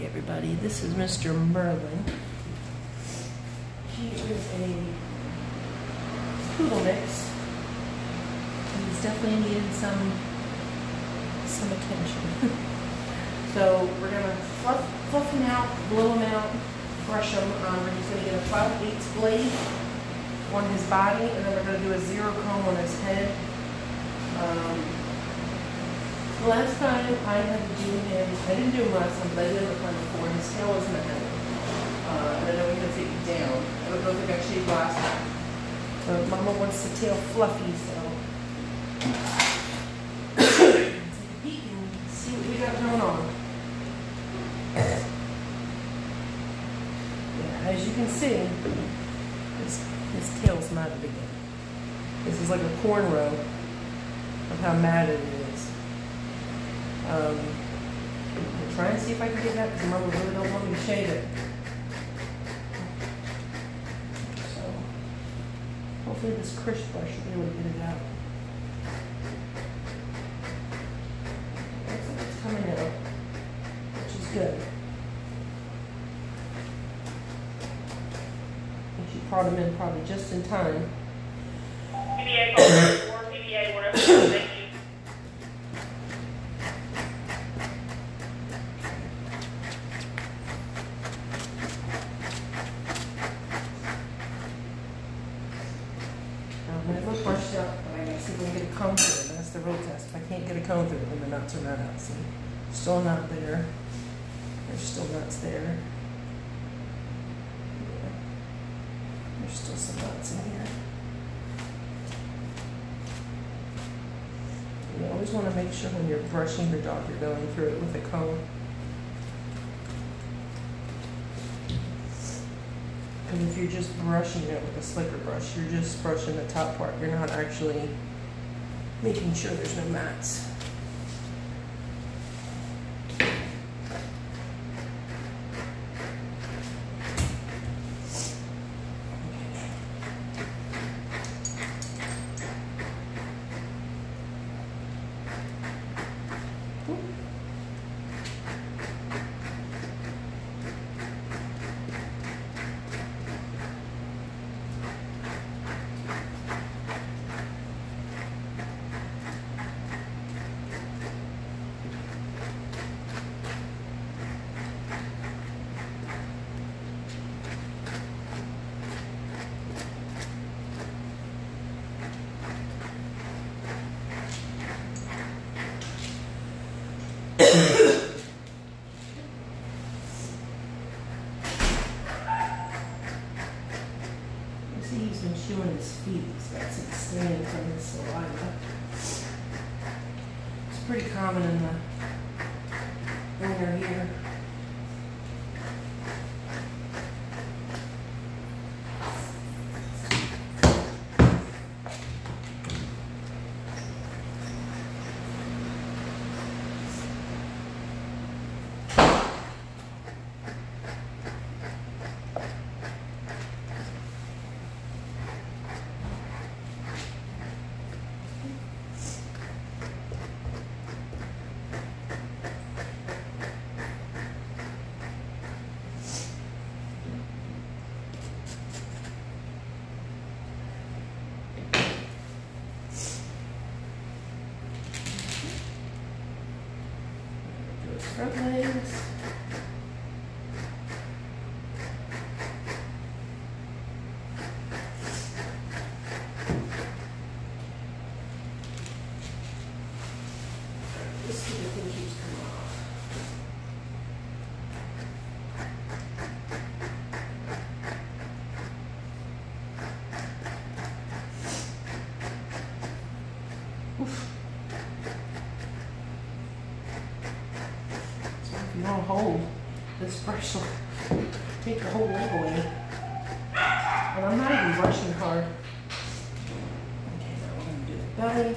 everybody. This is Mr. Merlin. He is a poodle mix. He's definitely needed some attention. So we're gonna fluff him out, blow him out, brush him. We're just gonna get a 5/8 blade on his body, and then we're gonna do a 0 comb on his head. The last time I had to do him, I didn't do him last time, but I did him the time before. His tail was in the head. And I know we had to take it down. I don't know if it got shaved last time. But Mama wants the tail fluffy, so. Take a peek and see what we got going on. Yeah, as you can see, his tail's matted again. This is like a cornrow of how matted it is. I'm trying to see if I can get that because Mama really don't want me to shave it. So hopefully this crisp brush will be able to get it out. Looks like it's coming out, which is good. And she brought them in probably just in time. PBA, or PBA, whatever. Thank you. Brushed out, but I gotta see if we can get a comb through it. That's the real test. If I can't get a comb through it, then the nuts are not out. See, still not there. There's still nuts there. Yeah. There's still some nuts in here. You always want to make sure when you're brushing your dog, you're going through it with a comb. Because if you're just brushing it with a slicker brush, you're just brushing the top part. You're not actually making sure there's no mats. He's been chewing his feet. He's got some stain from his saliva. It's pretty common in the winter here. Front legs. Let's see if the thing keeps coming off. Oof. You don't hold, this brush will take the whole leg away. And I'm not even brushing hard. Okay, now we're going to do the belly.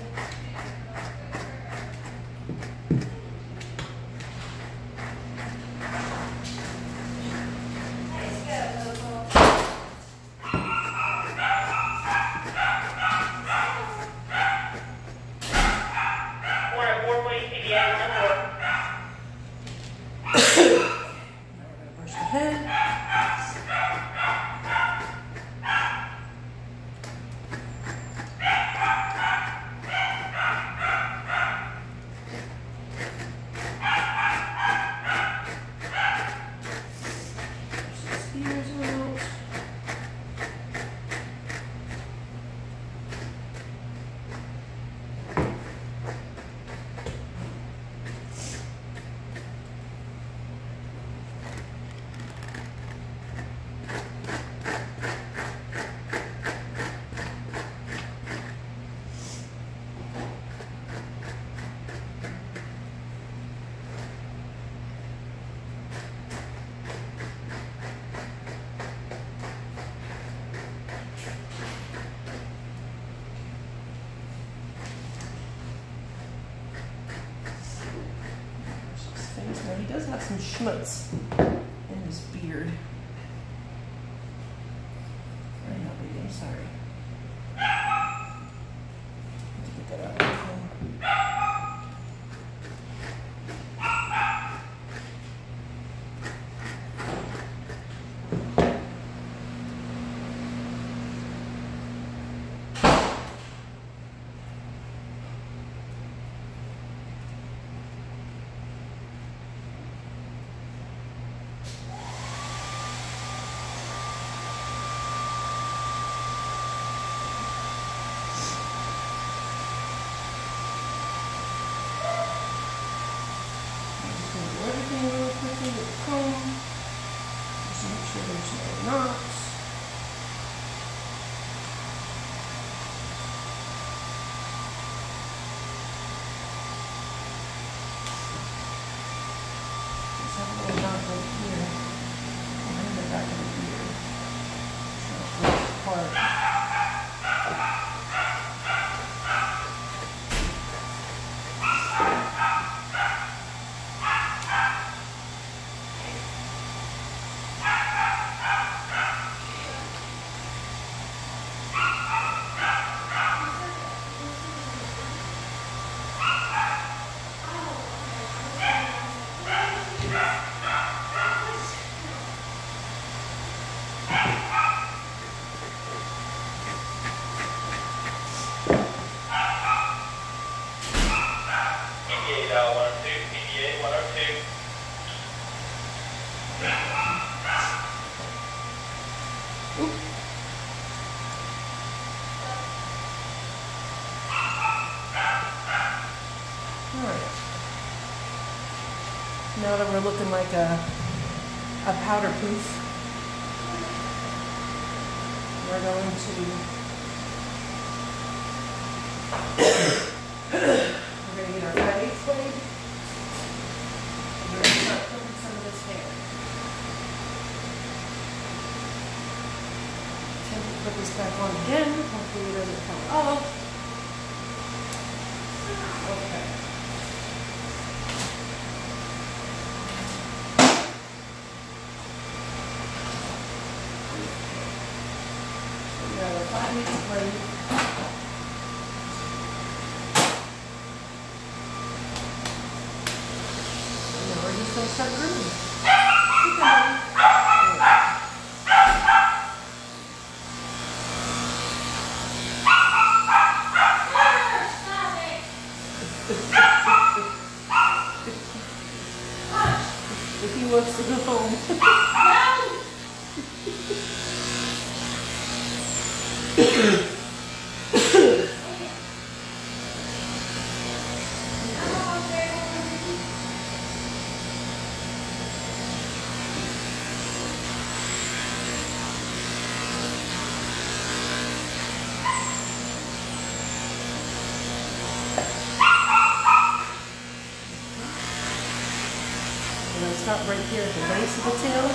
head. Push these ears out. Now he does have some schmutz in his beard. I'm sorry. I have to get that out of him. Everything real quickly with the comb. Just make sure there's no knots. Just have a little knot right here. And the back of the ear. So it breaks apart. Now that we're looking like a powder proof, we're going to get our fatty blade. We're going to start clipping some of this hair. I'm going to put this back on again. Hopefully it doesn't fall off. Okay. Blade. And now we're just going to start grooming. If he wants to go home. I'm going to stop right here at the base of the tail.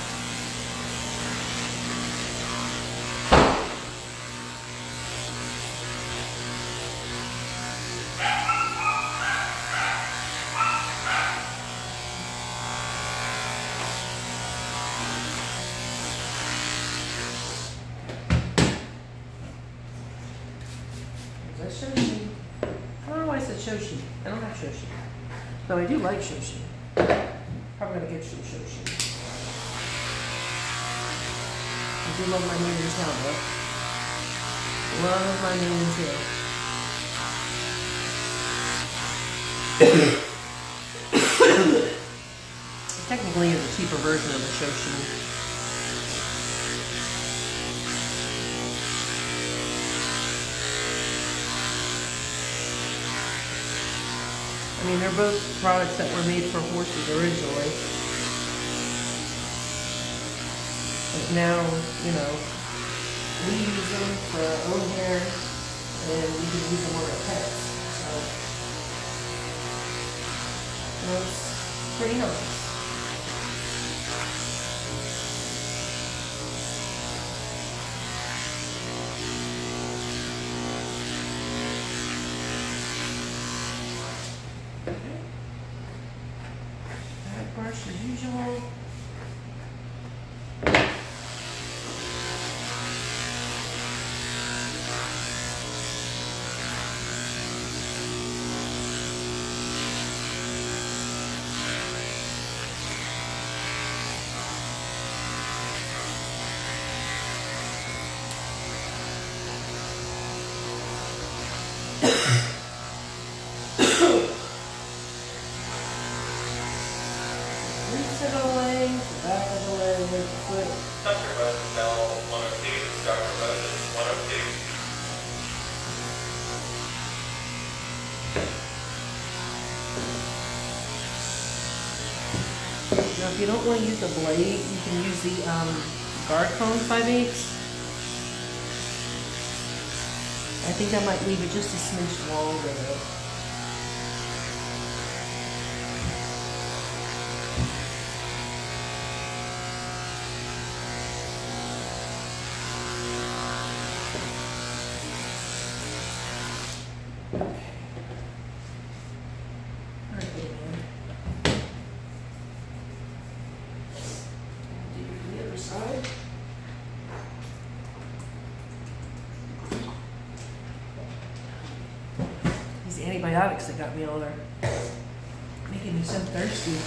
There's that Shoshi. I don't know why I said Shoshi. I don't have Shoshi. Though I do like Shoshi. Probably going to get some Shoshi. I do love my Neiman tail though. Love my Neiman tail. Technically, it's a cheaper version of the Shoshin. I mean, they're both products that were made for horses originally. But now, you know, we use them for our own hair, and we can use them on our pets. So, it's pretty nice. Brush as usual. Reset of the leg, back of the leg, foot. Dr. Moses, Bell 102, Dr. Moses 102. Now, if you don't want to use the blade, you can use the guard comb 5/8. I think I might leave it just a smidge longer though. These antibiotics that got me on are making me so thirsty.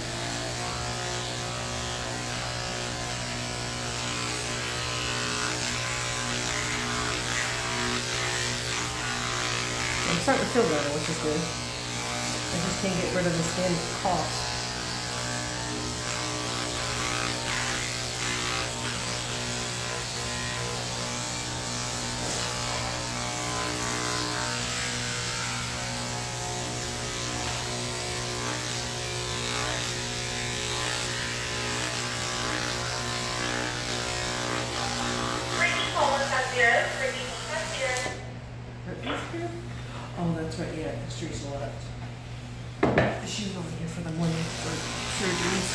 I'm starting to feel better, which is good. I just can't get rid of this damn cough. Oh, that's right, yeah, because Teresa left. She was over here for the morning for surgeries.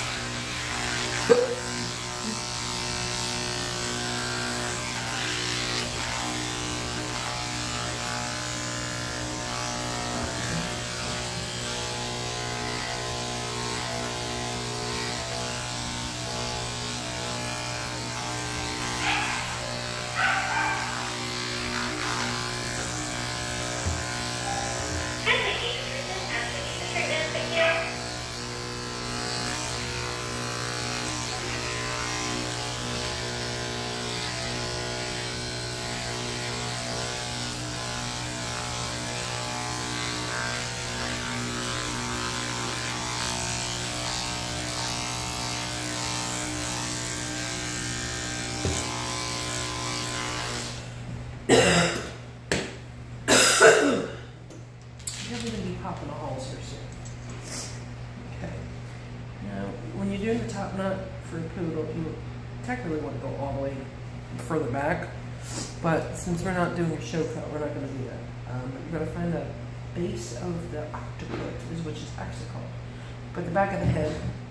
Popping a halls here soon. Okay. Now, when you're doing the top knot for a poodle, you technically want to go all the way further back, but since we're not doing a show cut, we're not going to do that. You're going to find the base of the occiput, which is actually called, but the back of the head,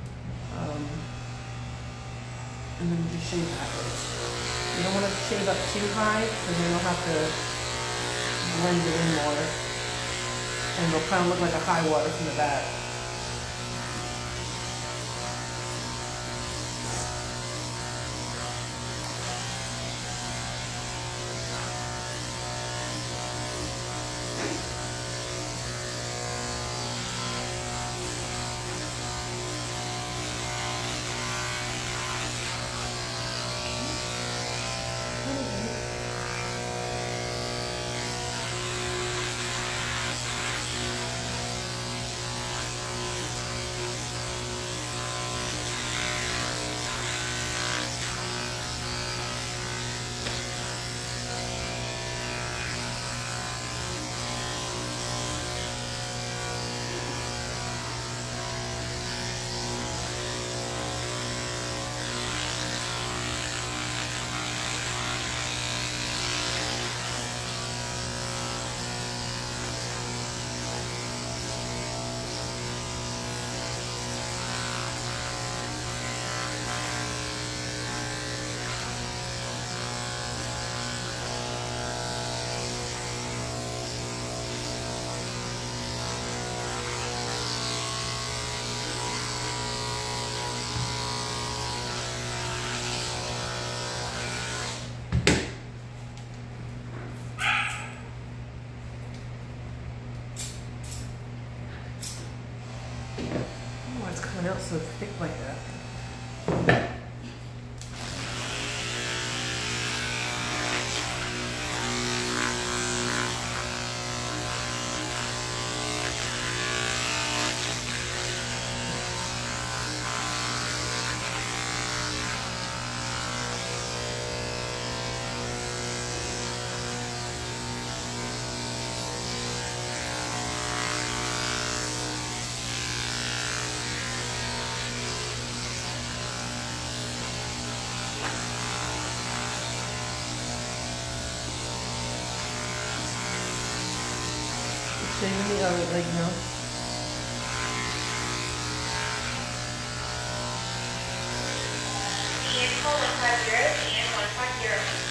and then just shave backwards. You don't want to shave up too high, because then you'll have to blend it in more. And it'll kind of look like a high water from the back. out so thick like that. Shaving the other leg now. Vehicle 150 and 150.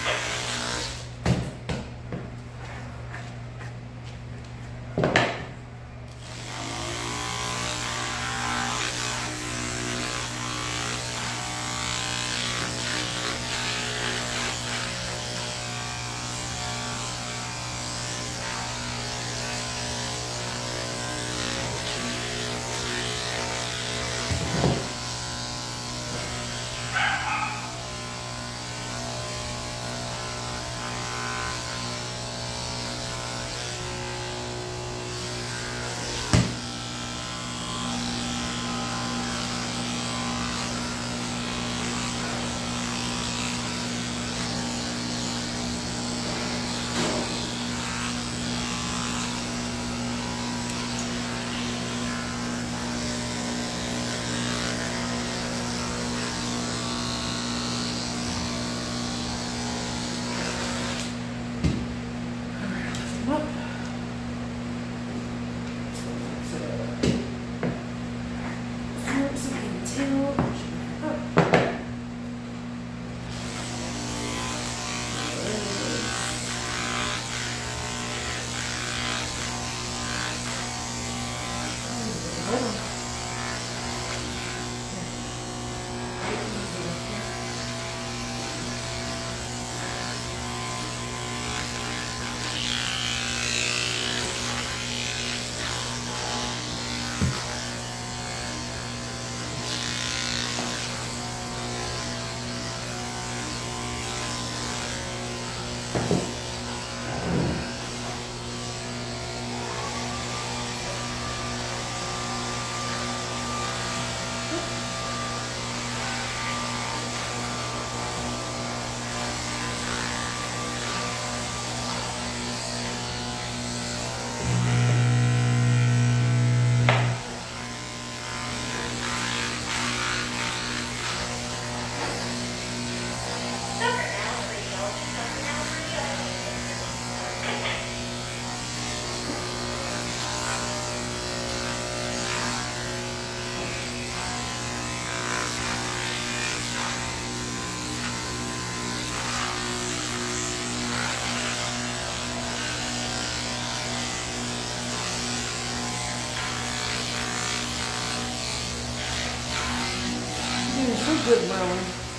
Good, Merlin.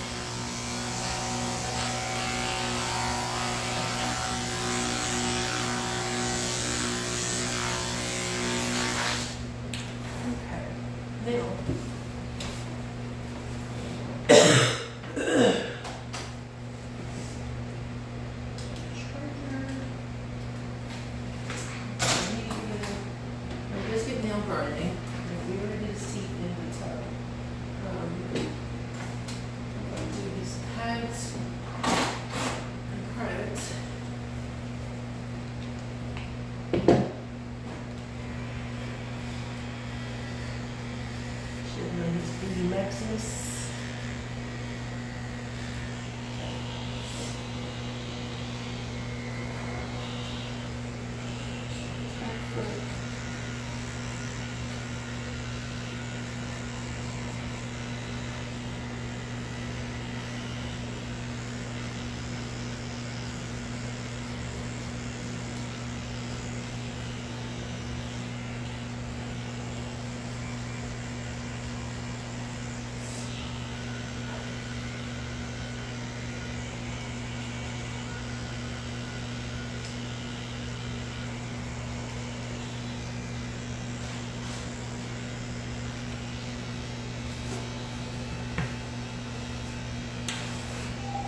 Okay. Now. Biscuit nail burning. We already did teeth in the tub.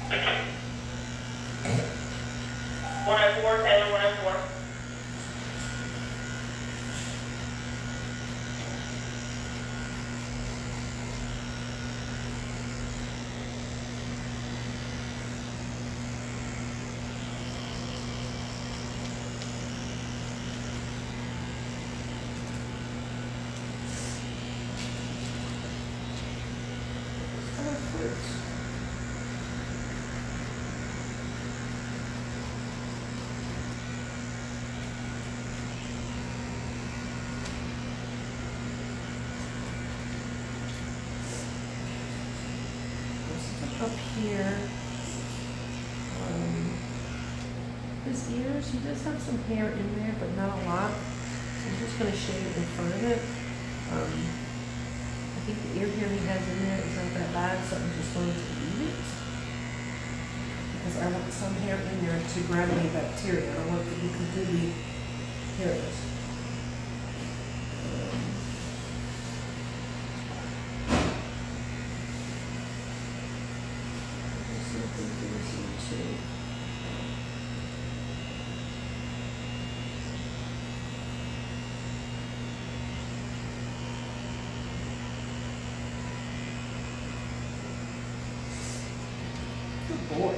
104, Taylor 104. Up here, his ears, he does have some hair in there, but not a lot. So I'm just going to shade it in front of it. I think the ear hair he has in there is not that bad, so I'm just going to leave it. Because I want some hair in there to grab any bacteria. I don't want it to be completely hairless. Good boy.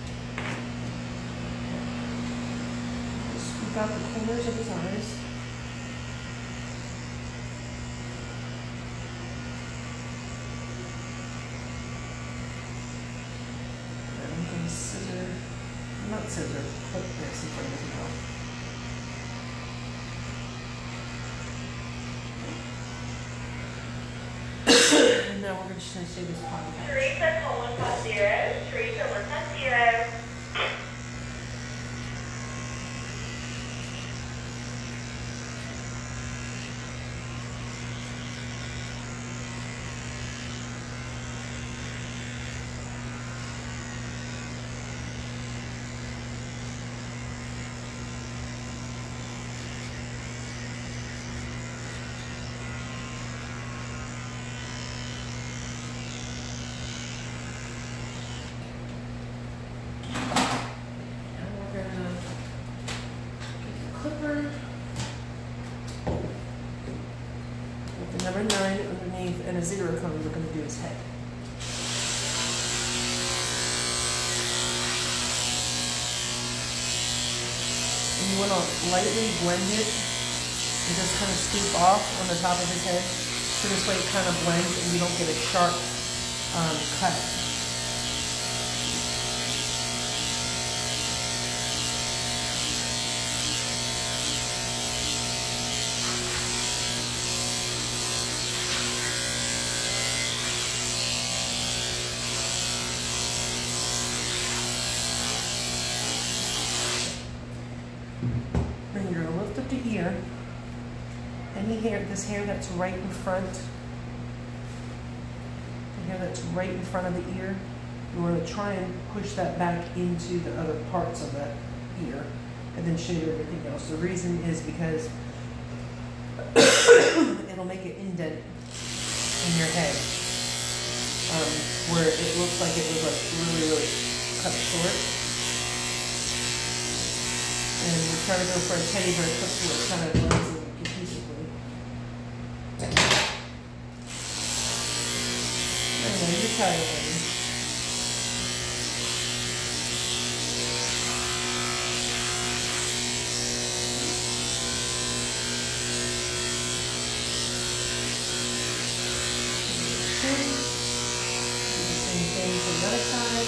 Just scoop out the corners of his eyes. And I'm going to scissor, not scissor, clip this in front of his mouth. And now we're just going to shave his potty patch. Teresa, colon 50. Teresa 150. Clipper with the number 9 underneath and a 0 cone. We're going to do his head. And you want to lightly blend it and just kind of scoop off on the top of his head, so this way it kind of blends and you don't get a sharp cut. Then you're going to lift up the ear. Any hair, this hair that's right in front, the hair that's right in front of the ear, you want to try and push that back into the other parts of that ear and then shave everything else. The reason is because it'll make an indent in your head where it looks like it was like really cut short. And we're trying to go for a teddy bear cut so it kind of blends in cohesively. Anyway, you're tired already. Do the same thing for the other side.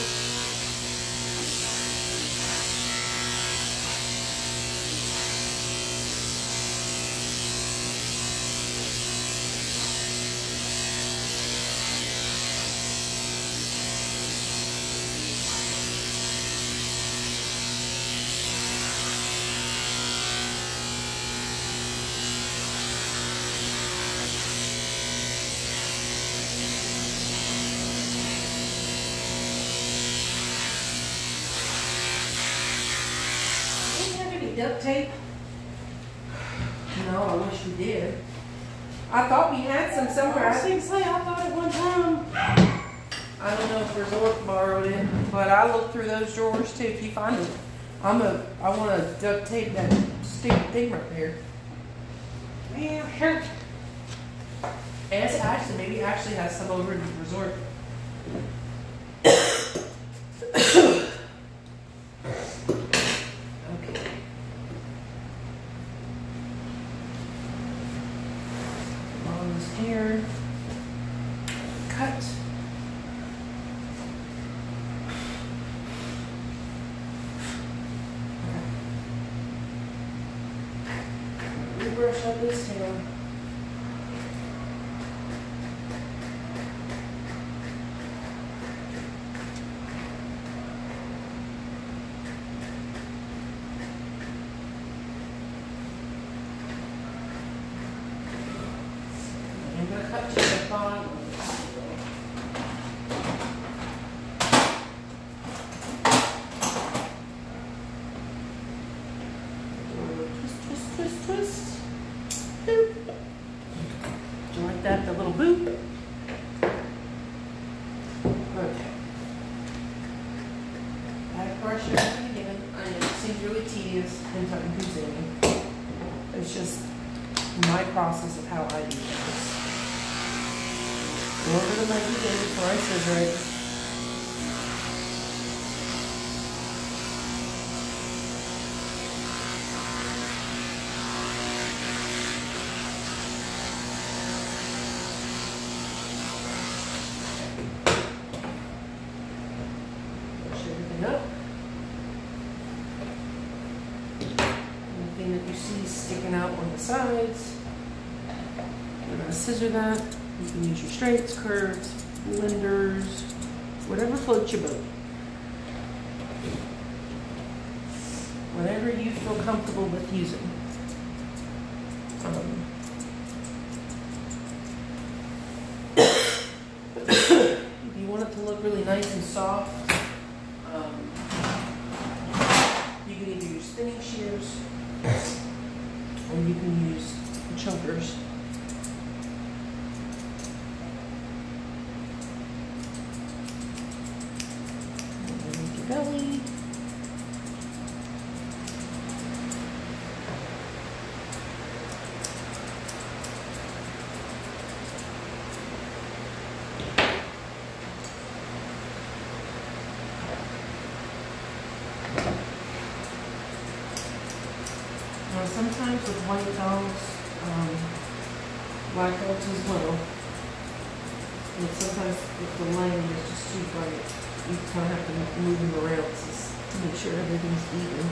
Duct tape? No, I wish we did. I thought we had some somewhere. I thought at one time. I don't know if Resort borrowed it, but I looked through those drawers too. If you find it, I want to duct tape that stupid thing right there. Yeah, sure. Ask Ashley, maybe Ashley has some over at the resort. Okay. Mom's hair. Cut. Brush up this tail. I'm going to cut to the bottom. Twist, twist, twist, twist. Boop. Do you like that? The little boop. Okay. Back brush everything again. I know it seems really tedious and time consuming. It's just my process of how I do things. Go over the knife again before I scissor it. Brush everything up. Anything that you see sticking out on the sides, we're going to scissor that. You can use your straights, curves, blenders, whatever floats your boat. Whatever you feel comfortable with using. If you want it to look really nice and soft, you can either use thinning shears or you can use chunkers. Belly. Now sometimes with white dogs, black dogs as well, and sometimes if the line is just too bright, you kind of have to move them around to make sure everything's even.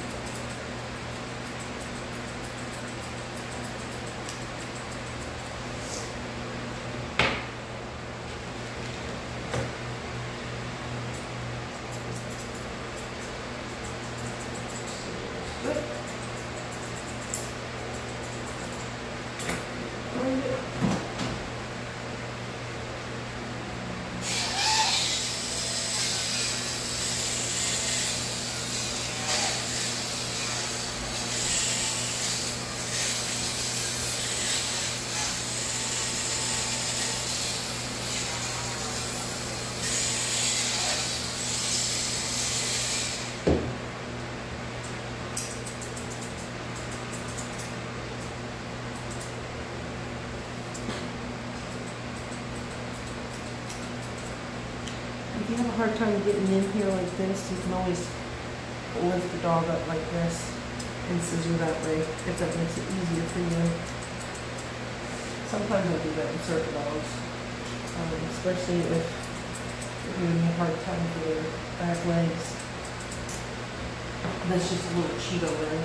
If you have a hard time getting in here like this, you can always lift the dog up like this and scissor that way, if that makes it easier for you. Sometimes I do that in certain dogs, especially if you're having a hard time for their back legs. That's just a little Cheeto wrench.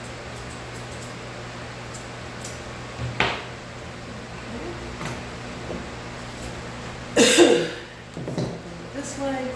This way.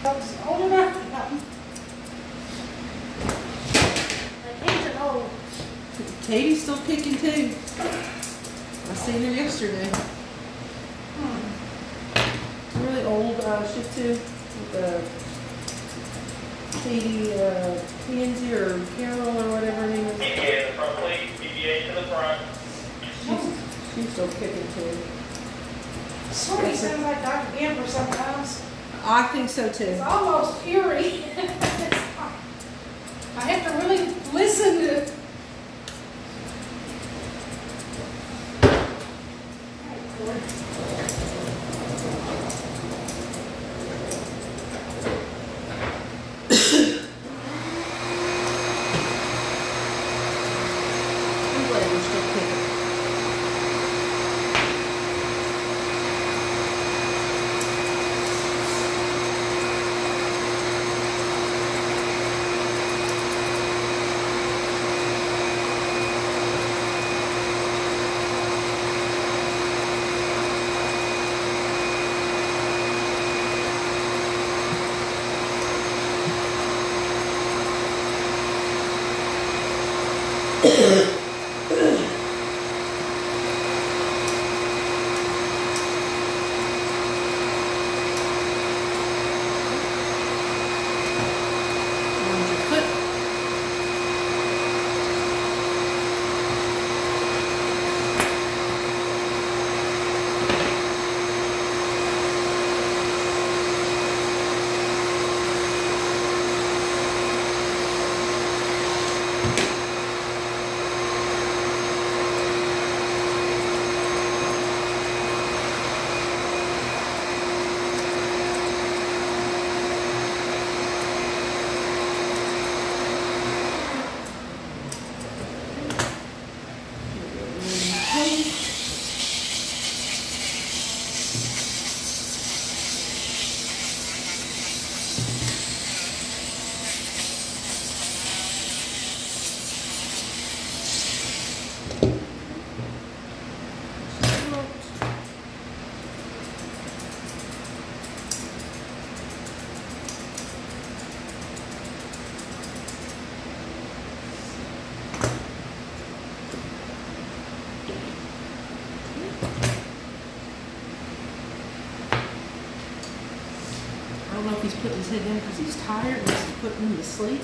Folks old enough now. My kids are old. Katie's still kicking too. I seen her yesterday. It's a really old Shih Tzu with Katie Pansy or Carol or whatever her name is. PBA to the front, please. PBA to the front. She's still kicking too. Sort of sounds like Dr. Gamber sometimes. I think so too. It's almost eerie. I have to really listen to. I'm glad we're still kicking. Around your foot. I don't know if he's putting his head down because he's tired and this is putting him to sleep.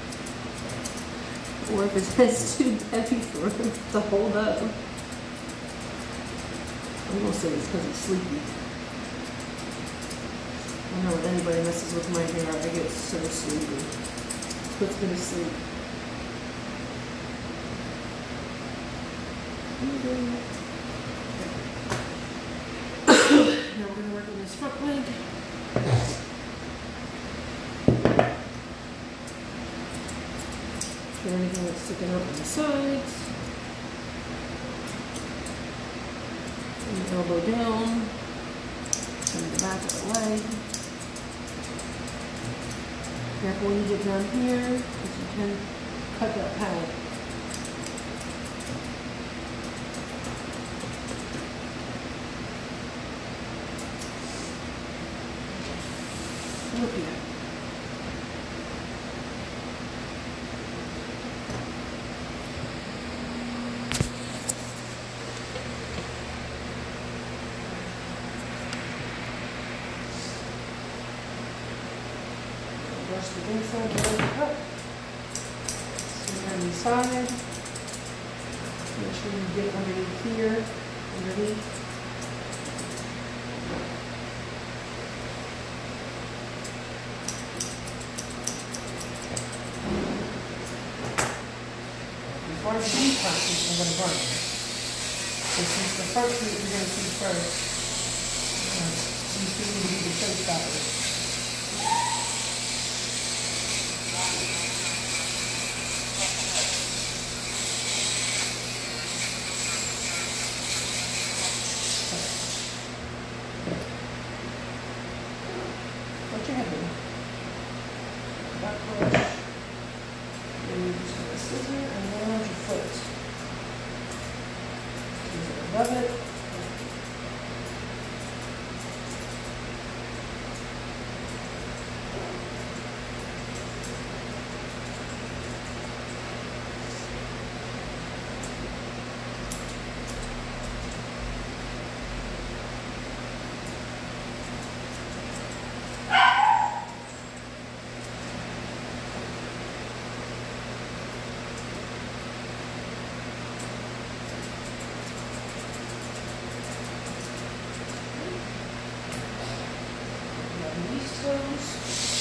Or if his head's too heavy for him to hold up. I'm going to say it's because he's sleepy. I know when anybody messes with my hair, I get so sleepy. Puts me to sleep. Now we're going to work on this front leg. Get anything that's sticking out on the sides. Bring the elbow down. Bring the back of the leg. Careful when you get down here, because you can cut that pad. Look here. Brush the inside of the cup. On the side. Make sure you get underneath here, underneath. Before I do front feet, I'm going to burn it. So since the front feet you're going to see first, these two need to be the showstoppers. Put your head in. Back push. Then you're just going to scissor and round your foot. Scissor above it. those.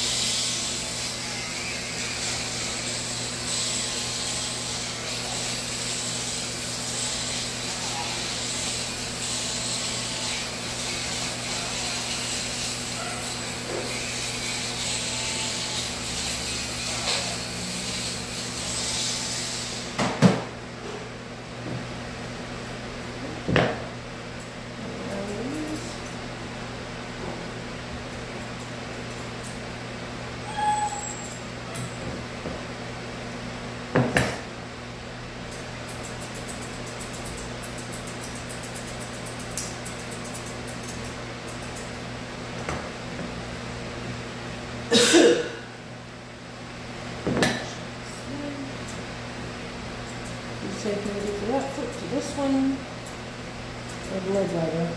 So can we do the left foot to this one, or the leg lighter?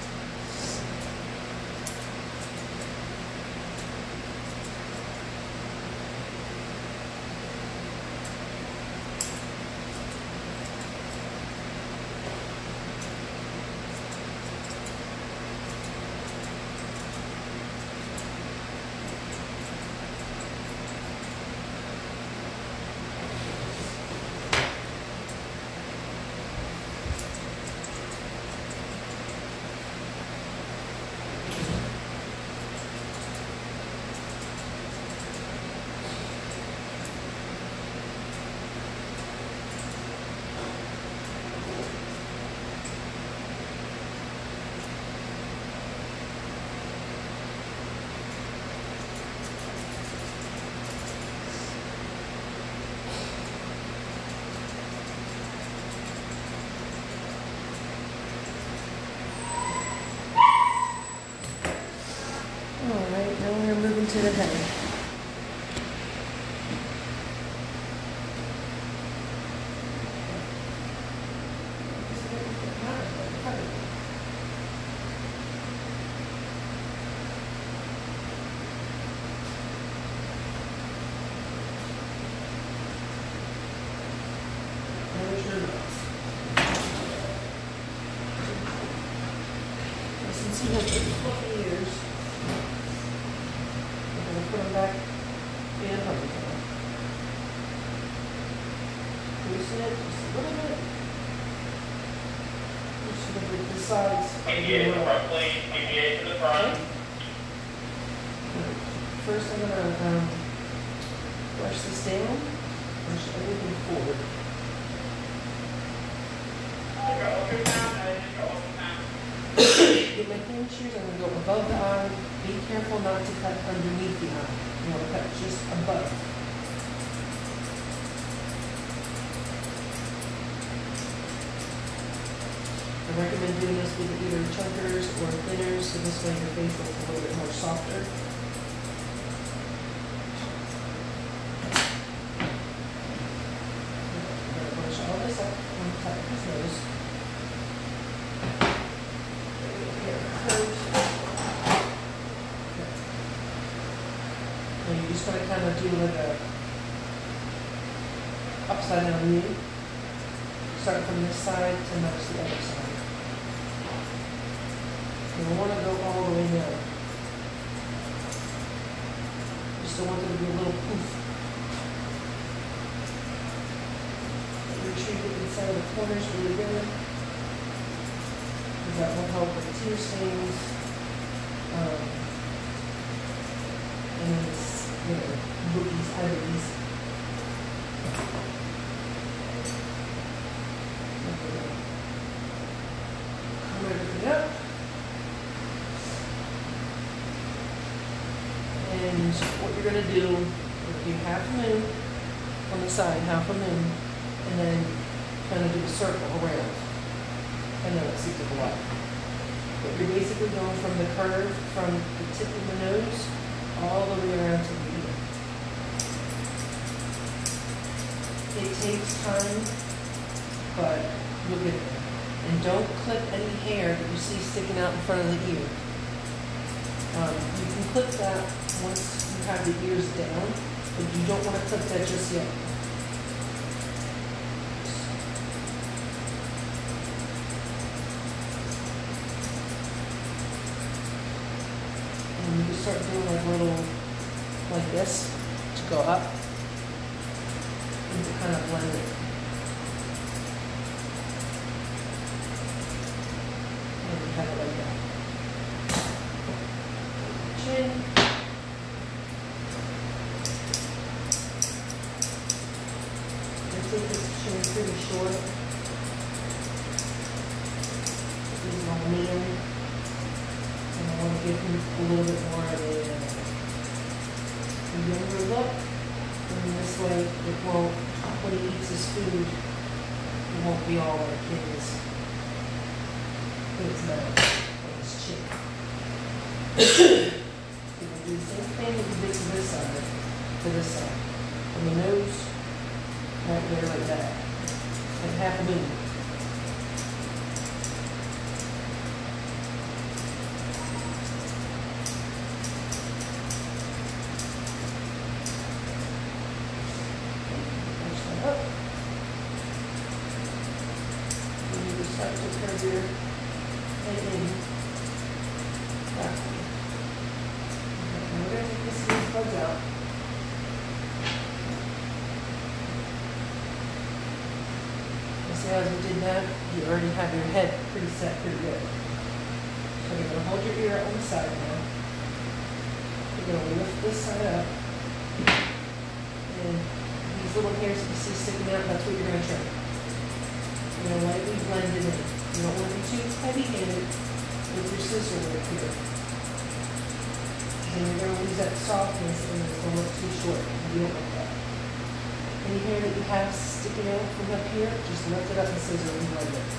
Alright, now we're moving to the head. There's your nose. Since he has big fluffy ears, put them back in puppy color. Loosen it just a little bit. Just so that the sides. PBA to the front, please. PBA to the front. First, I'm gonna brush this down, brush everything forward. Get my thin shears, I'm gonna go above the eye. Be careful not to cut underneath the eye. You want to cut just above. I recommend doing this with either chunkers or thinners, so this way your face looks a little bit more softer. I'm gonna brush all this up on the top of his nose. And you just want to kind of do like a upside down view. Start from this side to match the other side. You don't want to go all the way down. Just don't want there to be a little poof. Retrieve it inside the corners really good. Because that will help with tear stains. And then this, boogies, ivies. Comb everything up. And what you're going to do, do half a moon on the side, half a moon, and then kind of do a circle around. I know it's super black. But you're basically going from the curve, from the tip of the nose, all the way around to the ear. It takes time, but you'll get there. And don't clip any hair that you see sticking out in front of the ear. You can clip that once you have the ears down, but you don't want to clip that just yet. And you start doing like little, like this, to go up, and to kind of blend it. And we have it like that. Chin. I think this chin is pretty short. This is my man. And I want to give him a little bit more of a younger look. And this way, it won't, when he eats his food, it won't be all like his mouth or his chin. You can do the same thing with the bits of this side to this side. From the nose, right there like that. Like half a moon. Start to curve your head in backward. And we're going to take this little bugs out. And see, as we did that, you already have your head pretty set pretty good. So you're going to hold your ear out on the side now. You're going to lift this side up. And these little hairs that you see sticking out, that's what you're going to trim. You're going to lightly blend it in. You don't want to be too heavy-handed with your scissor right here. Then you're going to lose that softness and it's going to look too short. You don't want that. Any hair that you have sticking out from up here, just lift it up and scissor and blend it.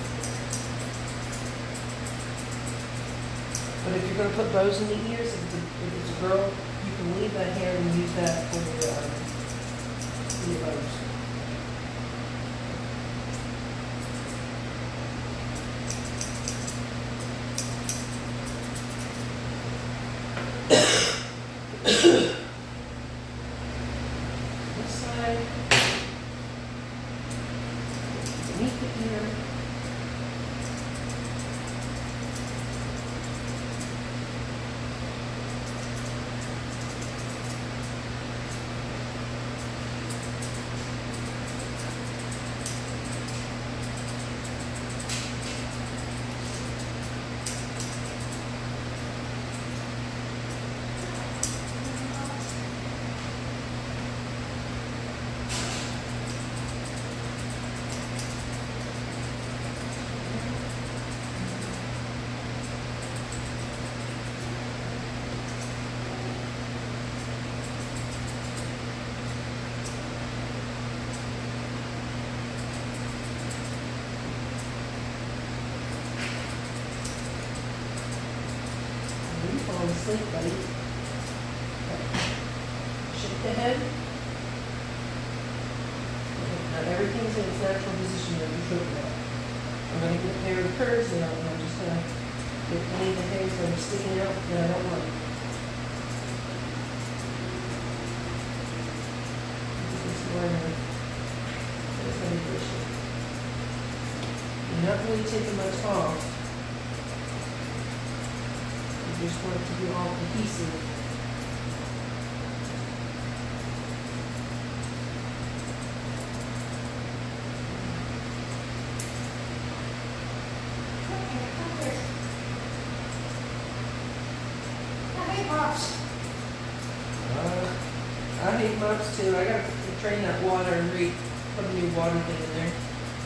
But if you're going to put bows in the ears, if it's a girl, you can leave that hair and use that for your bows. This side, beneath the ear. Fall asleep, buddy. Shake the head. Now everything's in its natural position that you should know. I'm going to get a pair of curves now, and I'm just going to get any of the hairs that are sticking out that I don't want. Just learn that's how you push it. You're not really taking much off. Just want it to be all cohesive. I hate mops. I hate mops too. I gotta train that water and put a new water thing in there.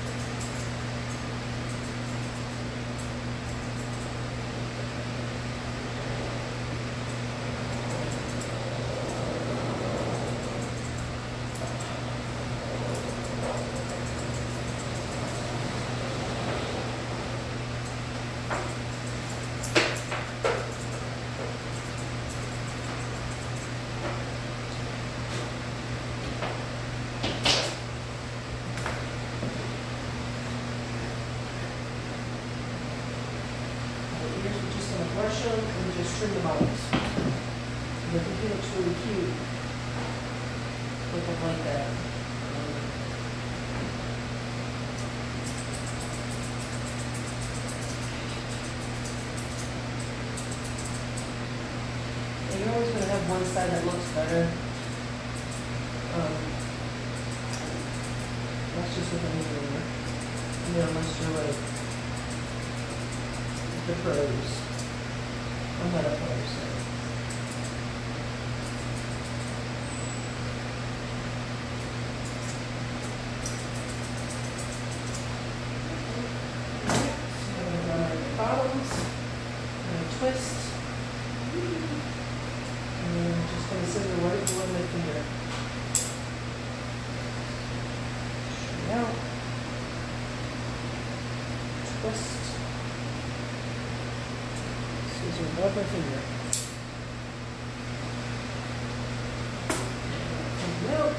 Brush them and just trim the bobs. I think he looks really cute. Looking like that. And you have one side that looks better. That's just what I'm doing. You know, unless you're like the pros. I'm not a pro, so. Bottoms, and a twist, and then I'm just going to scissor right below my finger. Straight out, twist, scissor above my finger. Come out.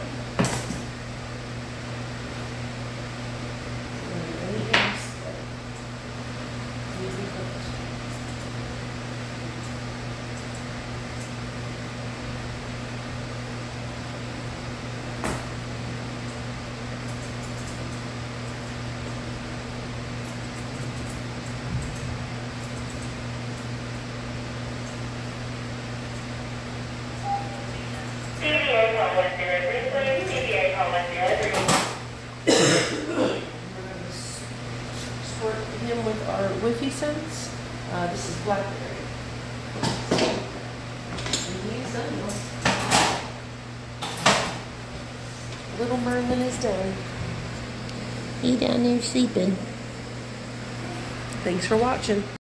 PBA call 103, please. PBA call 103. We're going to squirt him with our Whiffy Sense. This is blackberry. And he's done. Little Merlin is done. He down there sleeping. Thanks for watching.